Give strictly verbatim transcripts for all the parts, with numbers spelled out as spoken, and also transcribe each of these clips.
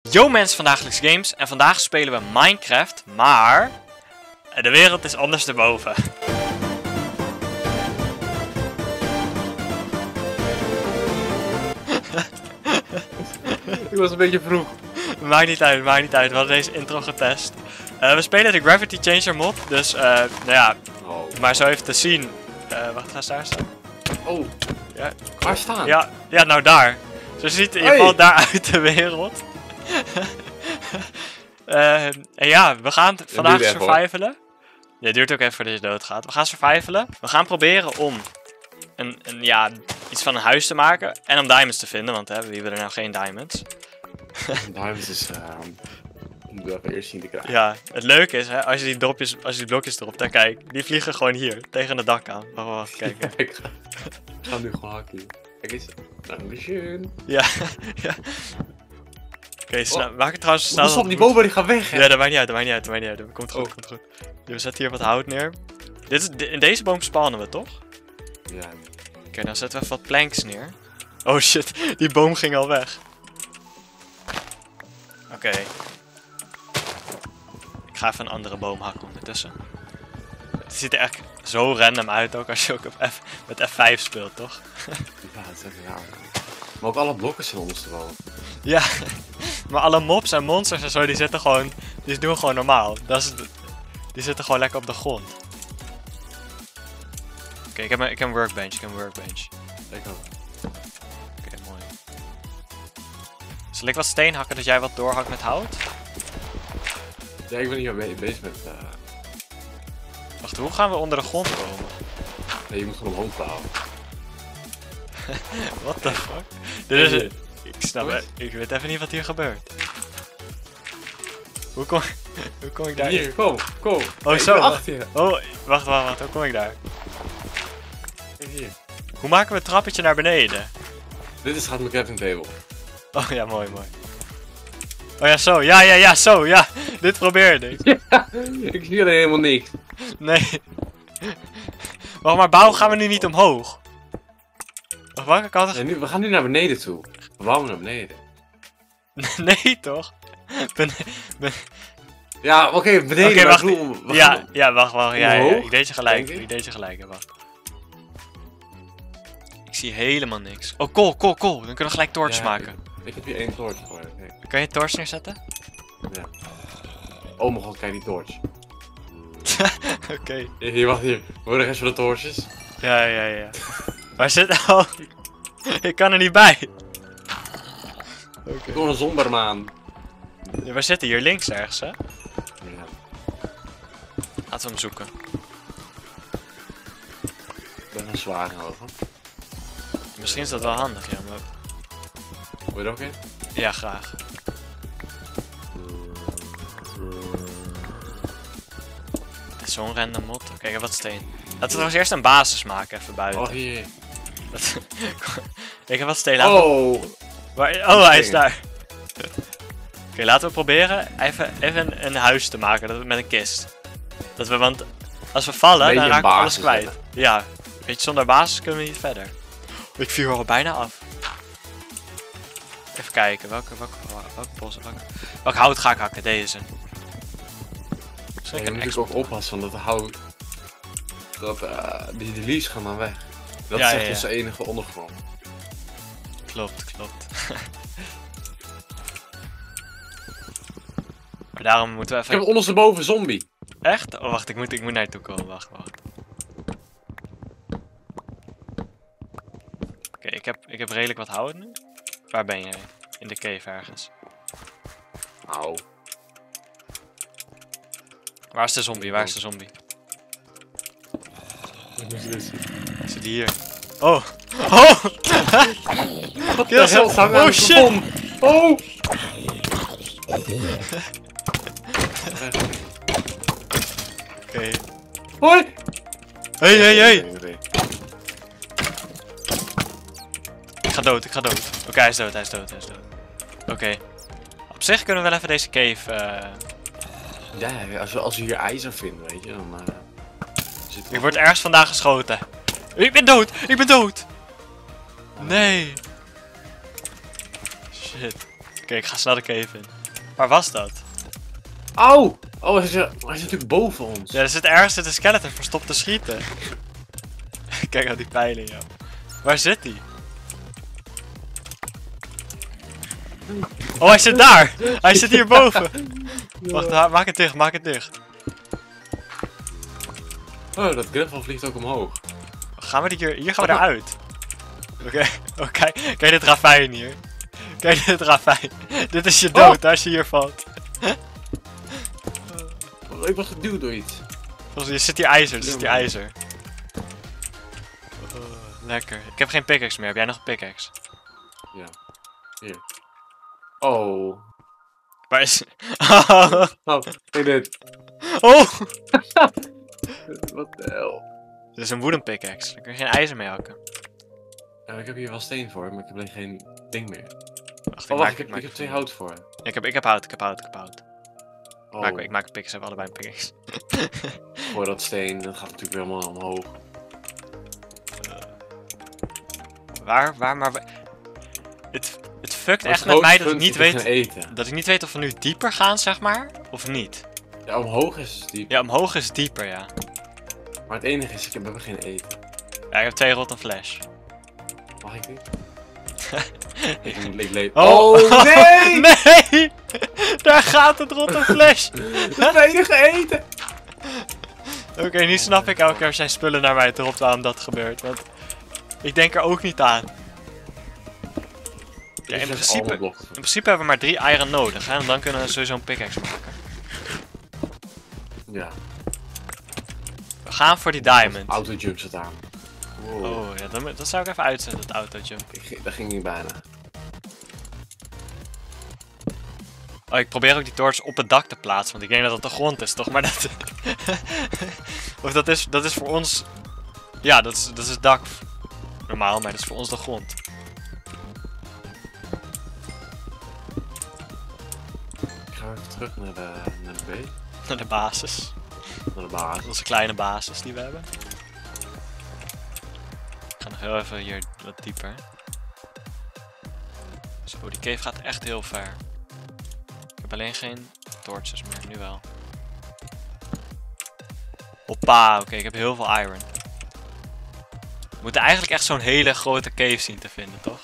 Yo mensen van Dagelijks Games en vandaag spelen we Minecraft, maar de wereld is anders erboven. Ik was een beetje vroeg. Maakt niet uit, maakt niet uit, we hadden deze intro getest. Uh, we spelen de Gravity Changer mod, dus uh, nou ja, Oh. maar zo even te zien. Uh, wacht, ga eens daar staan. Oh, Ja. waar staan? Ja, ja, nou daar. Zo ziet je Hey. valt daar uit de wereld. uh, en ja, we gaan vandaag duurt even, survivalen. Ja, het duurt ook even voordat je doodgaat. We gaan survivalen. We gaan proberen om een, een, ja, iets van een huis te maken. En om diamonds te vinden, want hè, wie wil er nou geen diamonds? Diamonds is... Uh, moeten we even eerst zien te krijgen. Ja, het leuke is, hè, als je die dropjes, als je die blokjes erop, daar kijk, die vliegen gewoon hier, tegen het dak aan. Wacht, wacht, kijk. Hè. Ik ga, ik ga nu gewoon hakken. Kijk eens. Dankeschön. Ja, ja. Oké, okay, snel. Oh. Maak het trouwens snel. Pas op, die bomen die gaan weg, hè? Ja, dat maakt niet uit, dat maakt niet uit, dat maakt niet uit. Komt goed, Oh. komt goed. We zetten hier wat hout neer. Dit is, in deze boom spannen we, toch? Ja. Oké, okay, dan zetten we even wat planks neer. Oh shit, die boom ging al weg. Oké. Okay. Ik ga even een andere boom hakken ondertussen. Het ziet er echt zo random uit ook als je ook op F, met F vijf speelt, toch? Ja, dat is echt raar. Maar ook alle blokken zijn ondersteboven. Ja, maar alle mobs en monsters en zo, die zitten gewoon, die doen gewoon normaal. Dat is het, die zitten gewoon lekker op de grond. Oké, okay, ik, heb een, ik heb een workbench, ik heb een workbench. Ik ook. Oké, okay, mooi. Zal ik wat steen hakken dat jij wat doorhakt met hout? Ja, ik ben hier be bezig met... Uh... Wacht, hoe gaan we onder de grond komen? Nee, je moet gewoon omhoog bouwen. What the fuck? Dit is... Ik snap het, ik weet even niet wat hier gebeurt. Hoe kom, hoe kom ik daar? Hier, kom, kom. Oh, Kijk, zo. ik ben achter je. Oh, wacht, wacht, wacht, hoe kom ik daar? Kijk hier. Hoe maken we het trappetje naar beneden? Dit is gaat mijn crafting table. Oh ja, mooi, mooi. Oh ja, zo, ja, ja, ja, zo, ja. Dit probeerde ik. Ja, ik zie er helemaal niks. Nee. Wacht, maar bouwen gaan we nu niet omhoog? Wacht, welke kant? Nee, nu, we gaan nu naar beneden toe. We bouwen naar beneden. Nee, toch? Ben, ben... Ja, oké, okay, beneden. Oké, Okay, wacht. we gaan Ja, ja, wacht, wacht. Ja, ja, omhoog, ik deed je gelijk. denk ik. Ik deed je gelijk, wacht. Ik zie helemaal niks. Oh, kool, kool, kool. Dan kunnen we gelijk torches Ja, maken. Ik, ik heb hier één torch voor. Kijk. Kan je torch neerzetten? Ja. Oh mijn god, kijk die torch. Oké. Okay. Hier, hier, wacht hier. Hoor de rest van de torches? Ja, ja, ja. Waar zit... Oh, ik kan er niet bij. Oké. Okay. Door een zondermaan. Ja, waar zit hij? Hier links ergens, hè? Ja. Laten we hem zoeken. Ik ben een zwaar over. Misschien is dat wel handig, ja, maar... Wil je er ook in? Ja, graag. Het is zo'n random mod. Oké, okay, wat steen. Laten we trouwens eerst een basis maken, even buiten. Oh, hier. Ik heb wat steen. Laten Oh! we... Waar... Oh, hij is daar. Oké, okay, laten we proberen even, even een, een huis te maken dat we met een kist. Dat we, want als we vallen, dan raken we alles kwijt. Zetten. Ja, weet je, zonder basis kunnen we niet verder. Ik viel er al bijna af. Even kijken, welke, welke, welke bossen, welke, welk hout ga ik hakken? Deze. Ja, je moet natuurlijk ook oppassen, want dat hout, dat, uh, die, die leaves gaan dan weg. Dat ja, is echt ja, ja. onze enige ondergrond. Klopt, klopt. Maar daarom moeten we even... Ik heb ondersteboven een zombie. Echt? Oh, wacht, ik moet, ik moet naar je toe komen. Wacht, wacht. Oké, okay, ik, heb, ik heb redelijk wat hout nu. Waar ben jij? In de cave ergens. Auw. Waar is de zombie? Waar is de zombie? Zit die hier? Oh! Oh! Wat de hel staat Oh shit! Oh! Oké. Okay. Hoi! Hey, hey, hey! Ik ga dood, ik ga dood. Oké, okay, hij is dood, hij is dood, hij is dood. Oké. Okay. Op zich kunnen we wel even deze cave... Uh... Ja, als we, als we hier ijzer vinden, weet je, dan... Uh, zit ik word ergens vandaag geschoten. Ik ben dood, ik ben dood! Nee! Shit. Oké, okay, ik ga snel de cave in. Waar was dat? Auw! Oh, hij is, hij is natuurlijk boven ons. Ja, er zit ergens de skeleton verstopt te schieten. Kijk naar die pijlen, joh. Waar zit hij? Oh, hij zit daar! Hij zit hierboven! Wacht, maak het dicht, maak het dicht. Oh, dat gravel vliegt ook omhoog. Gaan we hier, hier gaan we eruit. Oké, okay. oh, kijk, kijk dit ravijn hier. Kijk dit ravijn. Dit is je dood oh. als je hier valt. Oh, ik was geduwd door iets. Volgens je zit hier ijzer, er zit hier ijzer. Oh, lekker. Ik heb geen pickaxe meer, heb jij nog een pickaxe? Ja. Hier. Oh. Waar is... Oh, oh kijk dit. Oh! Wat de hel. Dit is een wooden pickaxe, daar kun je geen ijzer mee hakken. Ja, ik heb hier wel steen voor, maar ik heb alleen geen ding meer. Wacht, oh, ik, wacht, maak, ik, heb, ik, ik heb twee hout voor. Ja, ik, heb, ik heb hout, ik heb hout, ik heb hout. Oh. Maak, ik maak een pickaxe, we hebben allebei een pickaxe. Voor dat steen, dat gaat natuurlijk weer helemaal omhoog. Uh, waar, waar, maar... Het, het fuckt echt met mij dat ik niet weet... Eten. Dat ik niet weet of we nu dieper gaan, zeg maar, of niet. Ja, omhoog is het dieper. Ja, omhoog is het dieper, ja. Maar het enige is, ik heb er geen eten. Ja, ik heb twee rotten flash. Mag ik niet? ik, ik leef... Oh, oh nee! Nee! Daar gaat het rotte flash! Het enige eten! Oké, okay, nu snap ik elke keer als jij spullen naar mij dropt waarom dat gebeurt. Want ik denk er ook niet aan. Ja, in, principe, in principe hebben we maar drie iron nodig, hè? En dan kunnen we sowieso een pickaxe maken. Ja. We gaan voor die diamond. Auto-jump zit aan. Wow. Oh ja, dat, dat zou ik even uitzetten, het auto-jump. Dat ging niet bijna. Oh, ik probeer ook die torch op het dak te plaatsen, want ik denk dat het de grond is, toch? Maar dat... of dat is, dat is voor ons... Ja, dat is, dat is het dak. Normaal, maar dat is voor ons de grond. Ik ga even terug naar de, naar de B. Naar de basis. Naar de basis. Onze kleine basis die we hebben. Ik ga nog heel even hier wat dieper. Zo, die cave gaat echt heel ver. Ik heb alleen geen torches meer, nu wel. Hoppa, oké, okay, ik heb heel veel iron. We moeten eigenlijk echt zo'n hele grote cave zien te vinden, toch?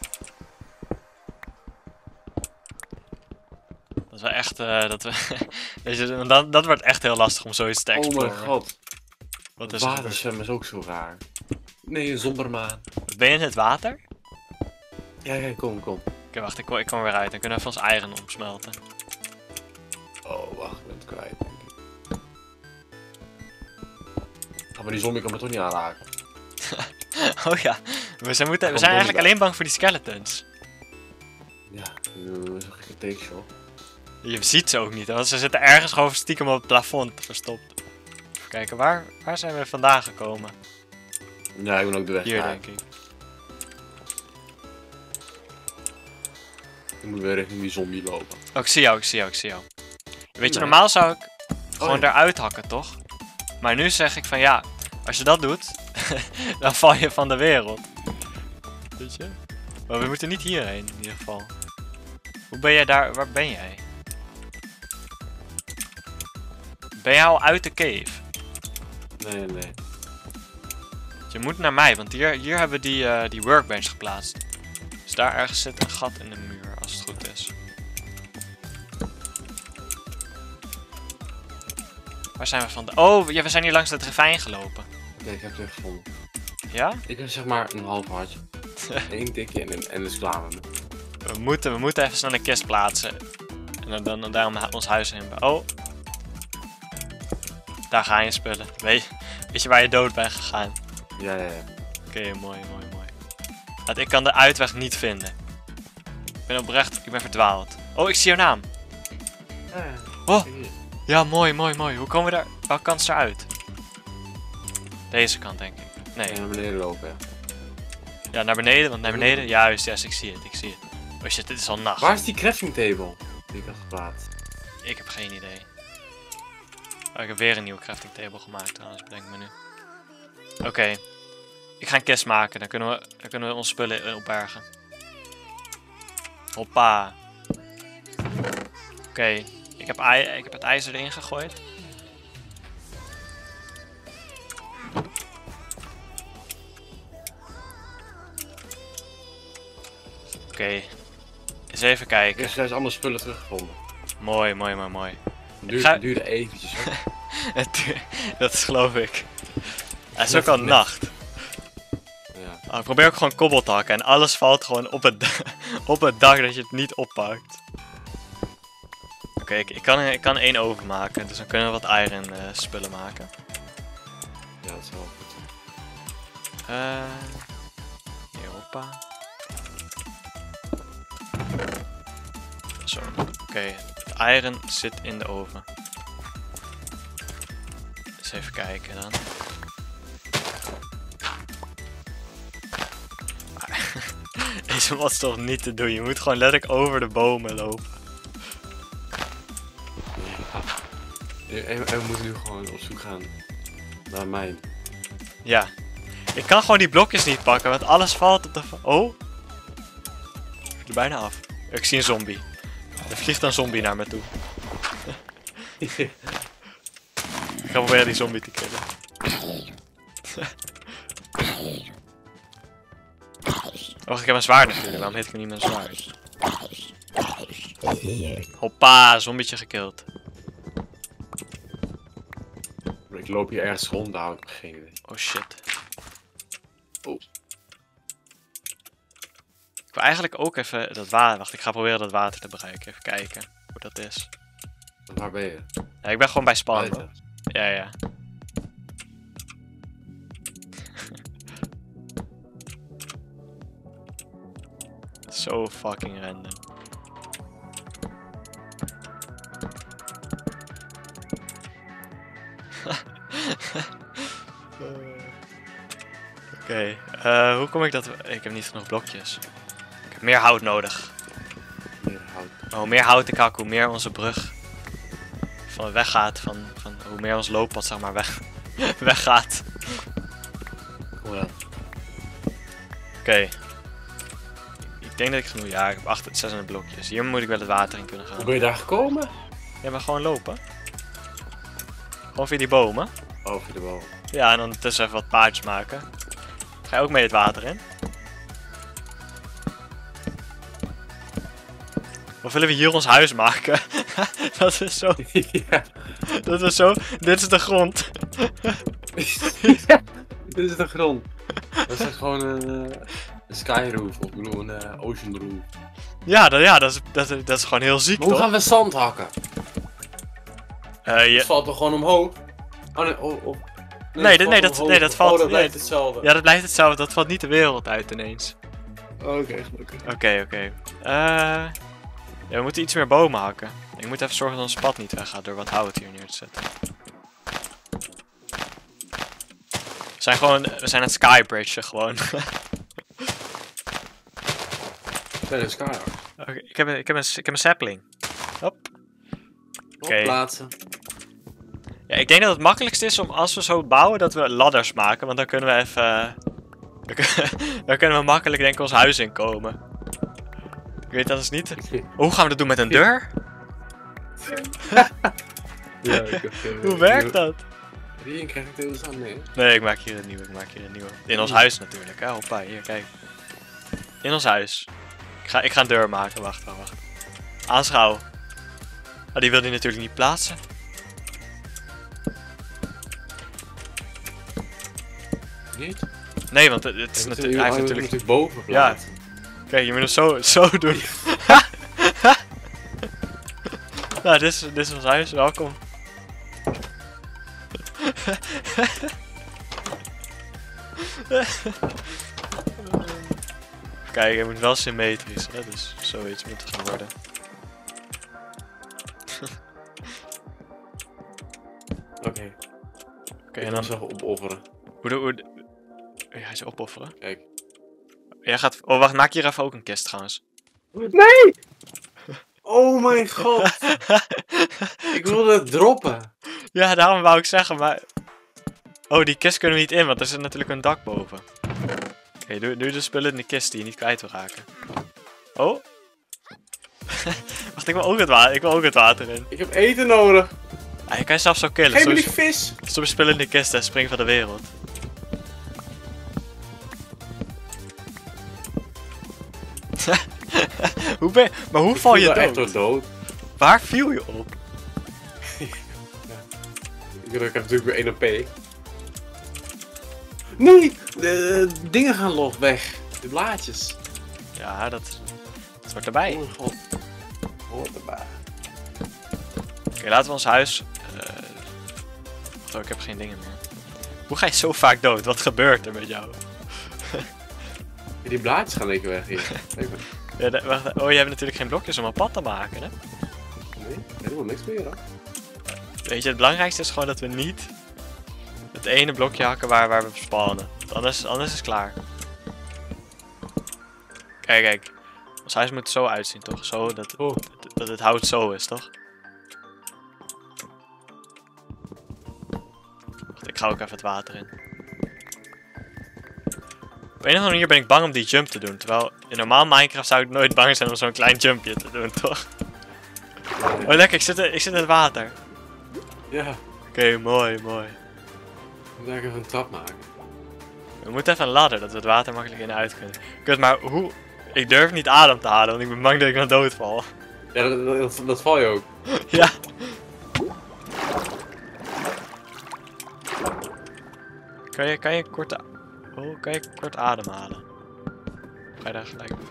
Dat we echt, uh, dat we... Weet je, dat, dat wordt echt heel lastig om zoiets te exploren. Oh mijn god. Wat is waterzwem is ook zo raar. Nee, een zondermaan. Ben je in het water? Ja, ja, kom, kom. Oké, okay, wacht, ik kom, ik kom weer uit. Dan kunnen we even ons iron omsmelten. Oh, wacht, ik ben het kwijt, denk ik. Ga maar die zombie kan me toch niet aanraken. Oh ja, we zijn, moeten, we zijn eigenlijk alleen bang voor die skeletons. Ja, dat is een gekke takeshot. Je ziet ze ook niet, want ze zitten ergens gewoon stiekem op het plafond verstopt. Even kijken, waar, waar zijn we vandaan gekomen? Ja, ik ben ook de weg. Hier, naar. denk ik. Ik moet weer richting die zombie lopen. Oh, ik zie jou, ik zie jou, ik zie jou. Weet je, nee. Normaal zou ik gewoon oh, ja. eruit hakken, toch? Maar nu zeg ik van ja, als je dat doet, dan val je van de wereld. Weet je? Maar we moeten niet hierheen, in ieder geval. Hoe ben jij daar, waar ben jij? Ben jij al uit de cave? Nee, nee. Je moet naar mij, want hier, hier hebben we die, uh, die workbench geplaatst. Dus daar ergens zit een gat in de muur, als het goed is. Waar zijn we van de... Oh, ja, we zijn hier langs het ravijn gelopen. Ja, ik heb het weer gevonden. Ja? Ik heb zeg maar een half hartje. Eén tikje en, en dus klaar met me. We moeten, we moeten even snel een kist plaatsen. En dan, dan, dan daarom ons huis in. Oh. Daar ga je spullen. Weet, weet je waar je dood bent gegaan? Ja, ja, ja. Oké, okay, mooi, mooi, mooi. Want ik kan de uitweg niet vinden. Ik ben oprecht, ik ben verdwaald. Oh, ik zie jouw naam. Ja, oh. Ja, mooi, mooi, mooi. Hoe komen we daar? Welke kant is eruit? Deze kant, denk ik. Nee. Ja, naar beneden lopen, ja. Ja, naar beneden, want naar beneden... Juist, yes, ik zie het, ik zie het. Oh shit, dit is al nacht. Waar is die crafting table die ik had geplaatst? Ik heb geen idee. Oh, ik heb weer een nieuwe crafting table gemaakt trouwens, bedenk me nu. Oké. Okay. Ik ga een kist maken, dan kunnen we, dan kunnen we onze spullen opbergen. Hoppa. okay. ik, heb ik heb het ijzer erin gegooid. Oké. Okay. Eens even kijken. Er zijn allemaal spullen teruggevonden. Mooi, mooi, mooi, mooi. Het duurde, ga... duurde eventjes hoor. Dat is geloof ik. Het is ook al nacht. Ja. Oh, ik probeer ook gewoon kobbel te hakken en alles valt gewoon op het, op het dak dat je het niet oppakt. Oké, okay, ik, ik, kan, ik kan één overmaken, dus dan kunnen we wat iron uh, spullen maken. Ja, dat is wel goed. Uh, hier, hoppa. Zo, oké. Okay. Het iron zit in de oven. Eens even kijken dan. Deze was toch niet te doen, je moet gewoon letterlijk over de bomen lopen. Ja. En we moeten nu gewoon op zoek gaan naar mijn. Ja. Ik kan gewoon die blokjes niet pakken, want alles valt op de... Oh! Ik er bijna af. Ik zie een zombie. Er vliegt een zombie naar me toe. Ik ga proberen die zombie te killen. Wacht, ik heb een zwaard natuurlijk. Waarom hit ik me niet met een zwaard? Hoppa, zombietje gekild. Ik loop hier ergens rond, daar heb ik geen idee. Oh shit. Oh. Ik wil eigenlijk ook even dat water... Wacht, ik ga proberen dat water te bereiken. Even kijken hoe dat is. Waar ben je? Ja, ik ben gewoon bij spawn. Ja, ja. Zo fucking random. Oké, okay. uh, hoe kom ik dat... Ik heb niet genoeg blokjes. Ik heb meer hout nodig. Meer hout. Maar hoe meer hout ik hak, hoe meer onze brug van weggaat. Van, van, hoe meer ons looppad zeg maar weg, weggaat. Hoe dan? Oké. Okay. Ik denk dat ik genoeg... Ja, ik heb acht, zeshonderd blokjes. Hier moet ik wel het water in kunnen gaan. Hoe ben je daar gekomen? Ja, maar gewoon lopen. Gewoon via die bomen. Oh, via de bomen. Ja, en dan tussen even wat paadjes maken. Ga je ook mee het water in? Of willen we hier ons huis maken? Dat is zo... Ja. Dat is zo... Dit is de grond. Ja, dit is de grond. Dat is gewoon een, uh, een skyroof, of ik bedoel een uh, ocean roof. Ja, dat, ja dat, is, dat, dat is gewoon heel ziek, maar hoe toch? gaan we zand hakken? Uh, je... Het valt toch gewoon omhoog? Oh nee, oh, oh. Nee, nee, dat, nee, dat, nee, dat valt... Oh, dat blijft nee, hetzelfde. Ja, dat blijft hetzelfde. Dat valt niet de wereld uit ineens. Oké, okay, gelukkig. Oké, okay, oké. Okay. Uh, ja, we moeten iets meer bomen hakken. Ik moet even zorgen dat ons pad niet weggaat door wat hout hier neer te zetten. We zijn gewoon... We zijn het skybridgen gewoon. Ben je een sky? Okay, ik, heb een, ik, heb een, ik heb een sapling. Hop. Oké. Okay. Plaatsen. Ja, ik denk dat het makkelijkst is om als we zo bouwen dat we ladders maken, want dan kunnen we even... Dan kunnen we makkelijk denk ik ons huis inkomen. Ik weet dat is niet... Hoe gaan we dat doen met een deur? Ja, ik heb, uh, Hoe werkt dat? Die krijg ik deze aan, nee. Nee, ik maak hier een nieuwe, ik maak hier een nieuwe. In ons huis natuurlijk, hè. Hoppa, hier, kijk. In ons huis. Ik ga, ik ga een deur maken, wacht, wacht, wacht. Aanschouw. Ah, die wil hij natuurlijk niet plaatsen. Niet? Nee, want het, het is natuurlijk... Hij heeft natuurlijk... natuurlijk boven plaatsen. Ja. Kijk, je moet het zo, zo doen. Nou, dit is, dit is ons huis, welkom. Kijk, het moet wel symmetrisch, hè? Dus zoiets moet er gaan worden. Oké. Okay. Oké, en dan... zeggen opofferen. Hoe de... Hoe de... Ja, hij zou opofferen? Kijk. Jij gaat... Oh, wacht, maak hier even ook een kist trouwens. Nee! Oh mijn god! Ik wilde het droppen. Ja, daarom wou ik zeggen, maar... Oh, die kist kunnen we niet in, want er zit natuurlijk een dak boven. Oké, okay, doe, doe de spullen in de kist die je niet kwijt wil raken. Oh. Wacht, ik wil ook het water, ik wil ook het water in. Ik heb eten nodig. Ah, je kan jezelf zo killen. Geef me die vis. Stop spullen in de kist en spring van de wereld. hoe ben je, maar hoe val je dood? Echt wel dood? Waar viel je op? ja. Ik heb natuurlijk weer één op P. Nee! De dingen gaan los weg. De blaadjes. Ja, dat, dat hoort erbij. Oh god. Hoort erbij. Oké, okay, laten we ons huis... Uh... Oh, ik heb geen dingen meer. Hoe ga je zo vaak dood? Wat gebeurt er met jou? Die blaadjes gaan lekker weg hier. Even. Ja, de, wacht, oh, je hebt natuurlijk geen blokjes om een pad te maken, hè? Nee, helemaal niks meer, hoor. Weet je, het belangrijkste is gewoon dat we niet het ene blokje hakken waar, waar we spawnen. Anders, anders is het klaar. Kijk, kijk. Ons huis moet zo uitzien, toch? Zo, dat, oh. dat, dat het hout zo is, toch? Wacht, ik ga ook even het water in. Op een of andere manier ben ik bang om die jump te doen. Terwijl in normaal Minecraft zou ik nooit bang zijn om zo'n klein jumpje te doen, toch? Oh lekker, ik zit, ik zit in het water. Ja. Oké, okay, mooi, mooi. Ik moet even een trap maken. We moeten even een ladder, dat we het water makkelijk in en uit kunnen. Kut, maar hoe... Ik durf niet adem te halen, want ik ben bang dat ik dan doodval. Ja, dat, dat, dat val je ook. ja. Kan je, kan je kort... Oh, kan je kort ademhalen? Ga je daar gelijk... Oké,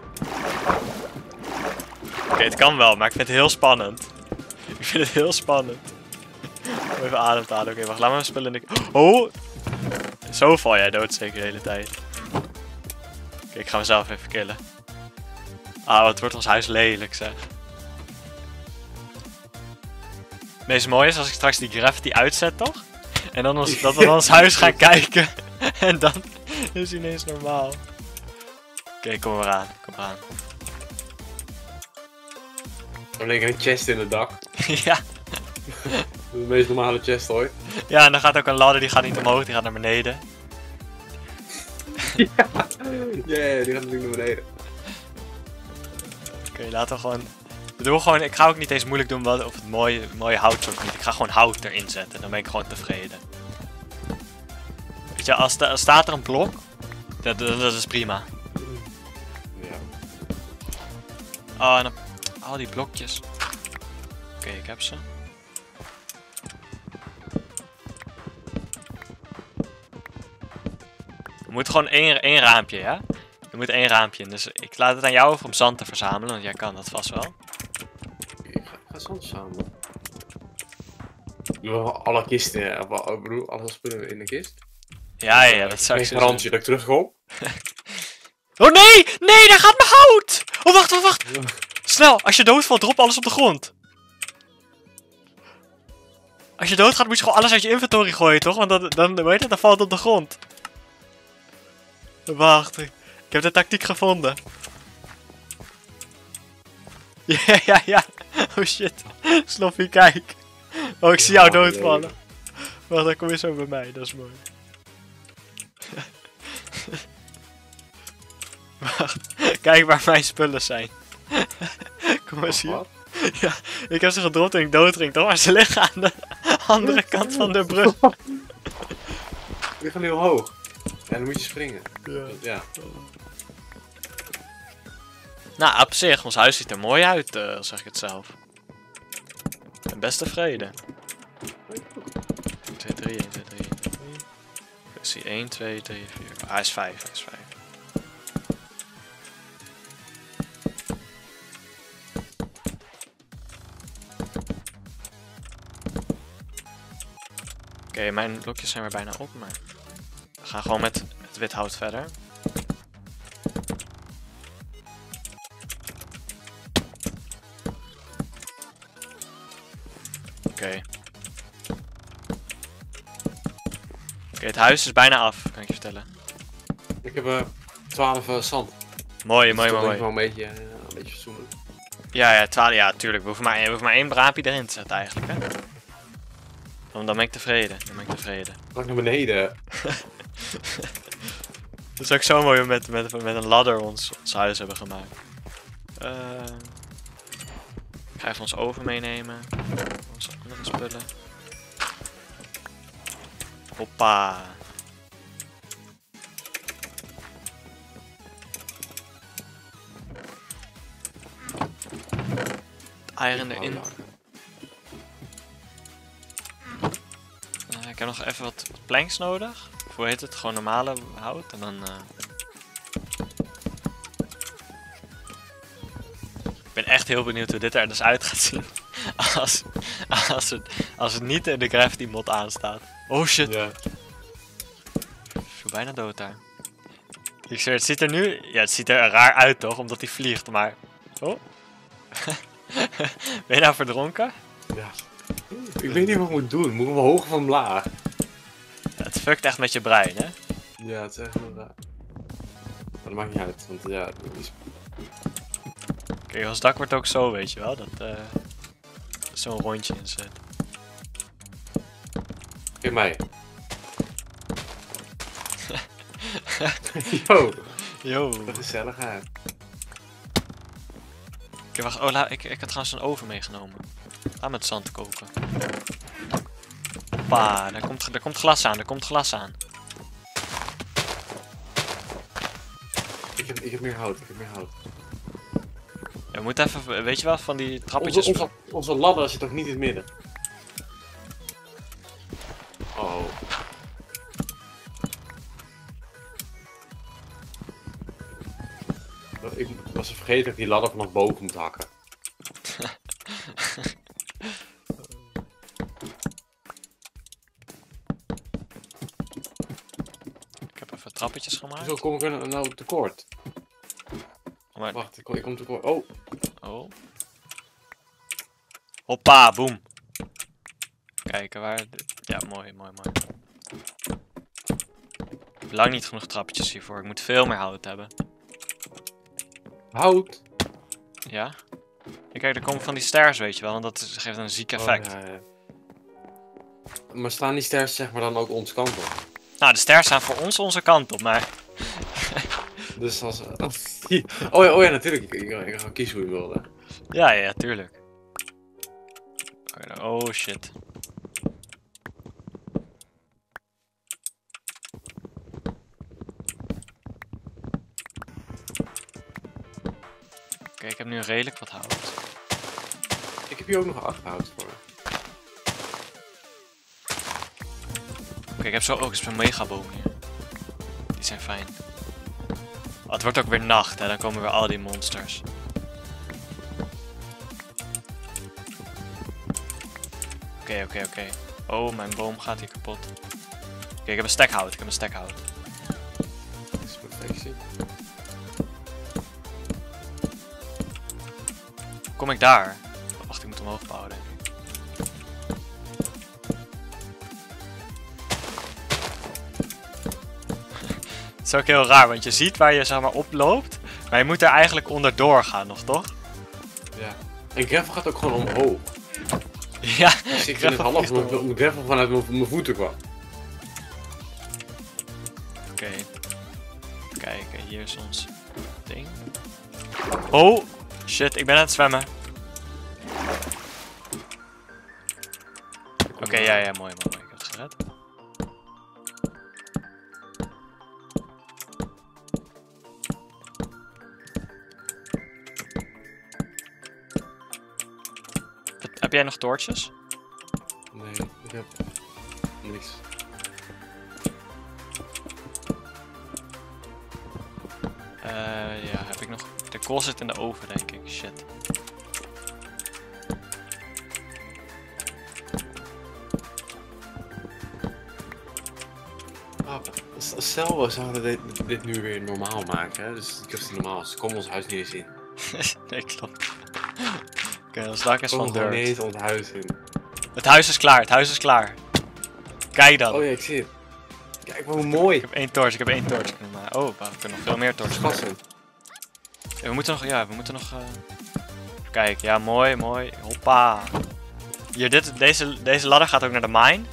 okay, het kan wel, maar ik vind het heel spannend. Ik vind het heel spannend. Om even adem te halen. Oké, okay, wacht, laat me mijn spullen in de... Oh! Zo val jij dood zeker de hele tijd. Oké, okay, ik ga mezelf even killen. Ah, wat wordt ons huis lelijk, zeg. Het meest mooie is als ik straks die graffiti uitzet, toch? En dan ons, dat we naar ons huis gaan kijken. En dan is het ineens normaal. Oké, okay, kom maar aan, kom maar aan. Er ligt een chest in het dak. ja. De meest normale chest ooit. Ja, en dan gaat ook een ladder, die gaat niet omhoog, die gaat naar beneden. ja. Yeah, die gaat natuurlijk naar beneden. Oké, okay, laten we gewoon... We doen gewoon... Ik ga ook niet eens moeilijk doen wat, of het mooie, mooie hout of niet. Ik ga gewoon hout erin zetten, dan ben ik gewoon tevreden. Weet je, als, de, als staat er een blok, dat, dat, dat is prima. Ja. Oh, en dan... Al die blokjes. Oké, okay, ik heb ze. We moeten gewoon één, één raampje, ja? Er moet één raampje in, dus ik laat het aan jou over om zand te verzamelen, want jij kan dat vast wel. Ik ga, ga zand verzamelen. Doen we alle kisten, ik bedoel, alle spullen in de kist? Ja, ja, dat zou ik zeggen. Garantie dat ik terugkom. Oh nee! Nee, daar gaat mijn hout! Oh, wacht, wacht, wacht! Snel, als je doodvalt, drop alles op de grond. Als je doodgaat, moet je gewoon alles uit je inventory gooien, toch? Want dan, dan, weet je, dan valt het op de grond. Wacht, ik heb de tactiek gevonden. Ja, ja, ja. Oh shit. Sloppy, kijk. Oh, ik zie jou doodvallen. Wacht, dan kom je zo bij mij, dat is mooi. Wacht, kijk waar mijn spullen zijn. Kom eens hier. Ja, ik heb ze gedropt toen ik doodging, toch? Maar ze liggen aan de andere kant van de brug. Die gaan heel hoog. En dan moet je springen. Ja. ja. Nou, op zich, ons huis ziet er mooi uit, uh, zeg ik het zelf. Ik ben best tevreden. twee, drie, één, twee, drie, één, twee, drie. Ik zie één, twee, drie, vier. Ah, hij is vijf, hij is vijf. Oké, okay, mijn blokjes zijn weer bijna op, maar we gaan gewoon met het wit hout verder. Oké. Okay. Oké, okay, het huis is bijna af, kan ik je vertellen. Ik heb uh, twaalf uh, zand. Mooi, mooi, mooi. Ik wel een beetje, uh, een beetje fatsoenlijk. Ja, ja, twaalf, ja, tuurlijk. We hoeven maar, we hoeven maar één braampje erin te zetten eigenlijk, hè. Dan, dan ben ik tevreden, dan ben ik tevreden. Pak naar beneden. Het is ook zo mooi met, met, met een ladder ons, ons huis hebben gemaakt. Uh... Ik ga even ons oven meenemen. Onze andere spullen. Hoppa. Iron erin. Uh, ik heb nog even wat, wat planks nodig. Of hoe heet het? Gewoon normale hout. En dan... Uh... Ik ben echt heel benieuwd hoe dit er dus uit gaat zien. als, als, het, als het niet in de Gravity mod aanstaat. Oh shit. Ja. Ik viel bijna dood daar. Ik zweer, het ziet er nu... Ja, het ziet er raar uit toch? Omdat hij vliegt, maar... Oh. Ben je nou verdronken? Ja. Ik weet niet wat ik moet doen. Moet ik omhoog of omlaag? Ja, het fuckt echt met je brein, hè? Ja, het is echt heel raar. Maar dat maakt niet uit, want ja... Het is... Kijk, ons dak wordt ook zo, weet je wel. Dat uh, er zo'n rondje in zit. Kijk mij. Yo. Yo. Wat gezelligheid. Oké, wacht. Oh, la, ik, ik had trouwens een oven meegenomen. Laat met zand koken. Hoppa, daar komt, daar komt glas aan, daar komt glas aan. Ik heb, ik heb meer hout, ik heb meer hout. Ja, we moeten even, weet je wel, van die trappetjes... Onze, onze, onze ladder zit toch niet in het midden? Oh. Ik was vergeten dat ik die ladder vanaf boven moet hakken. Ik heb even trappetjes gemaakt. Zo kom ik er nou tekort. Oh, maar... Wacht, ik kom, ik kom tekort. Oh. Oh. Hoppa, boom. Kijken waar... Ja, mooi, mooi, mooi. Ik heb lang niet genoeg trappetjes hiervoor. Ik moet veel meer hout hebben. Hout? Ja? Ja, kijk, er komen van die stairs, weet je wel. En dat geeft een ziek effect. Oh, ja, ja. Maar staan die stairs zeg maar dan ook onze kant op? Nou, de stairs staan voor ons onze kant op, maar... Dus als... als die... oh, ja, oh ja, natuurlijk. Ik, ik, ik ga kiezen hoe je wilde. Ja, ja, tuurlijk. Oh shit. Oké, ik heb nu redelijk wat hout. Ik heb hier ook nog acht hout voor. Oké, ik heb zo ook zo'n megaboom hier. Die zijn fijn. Oh, het wordt ook weer nacht, hè? Dan komen weer al die monsters. Oké, oké, oké. Oh, mijn boom gaat hier kapot. Oké, ik heb een stek hout. Ik heb een stek hout. Dat is perfectie. Kom ik daar? Oh, wacht, ik moet omhoog bouwen, denk ik. Het is ook heel raar, want je ziet waar je zeg maar oploopt, maar je moet er eigenlijk onderdoor gaan nog, toch? Ja. En gravel gaat ook gewoon omhoog. Ja, dus ik vind het half omdat mijn gravel vanuit mijn voeten kwam. Oké. Okay. Kijk, hier is ons ding. Oh! Shit, ik ben aan het zwemmen. Oké, okay, ja, ja, mooi, mooi, mooi. Ik heb het gered. Heb jij nog toortjes? Nee, ik heb niks. Uh, ja, heb ik nog... De kool zit in de oven, denk ik. Shit. Ah, stel, we zouden dit, dit nu weer normaal maken, hè? Dus het is normaal. Ze komen ons huis niet eens in. Nee, klopt. Oké, okay, ons dak is van dirt. Nee, ons huis in. Het huis is klaar, het huis is klaar. Kijk dan. Oh ja, ik zie het. Kijk, hoe mooi. Ik heb één torch, ik heb één torch. Oh, we kunnen nog veel meer torches maken. Ja, we moeten nog, ja, we moeten nog... Uh... Kijk, ja, mooi, mooi. Hoppa. Hier, dit, deze, deze ladder gaat ook naar de mine.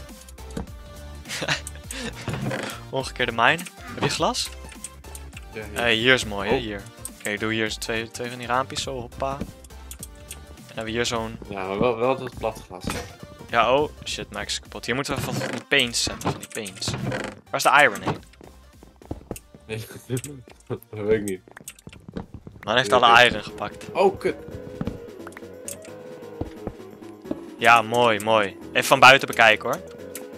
Omgekeerde mine. Heb je glas? Ja, hier. Hey, hier is mooi, oh. hè, hier. Oké, okay, ik doe hier twee, twee van die raampjes zo, hoppa. hebben we hier zo'n... Ja, maar wel, wel dat plat glas. Ja, oh, shit, maak ze kapot. Hier moeten we van die paints zetten, van die paints. Waar is de iron heen? Nee, dat weet ik niet. Man heeft alle iron gepakt. Oh, kut. Ja, mooi, mooi. Even van buiten bekijken hoor.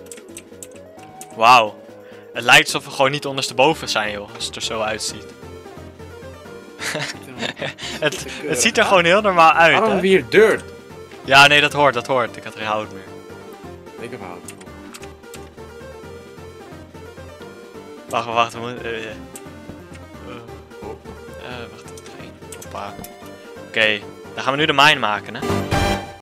Wauw. Het lijkt alsof we gewoon niet ondersteboven zijn joh, als het er zo uitziet. het, het ziet er gewoon heel normaal uit. Waarom hebben we hier dirt? Ja, nee, dat hoort, dat hoort. Ik had geen hout meer. Ik heb hout. Wacht, wacht, we moeten... Uh, uh, uh, wacht, geen. Hoppa. Oké, okay, dan gaan we nu de mine maken, hè.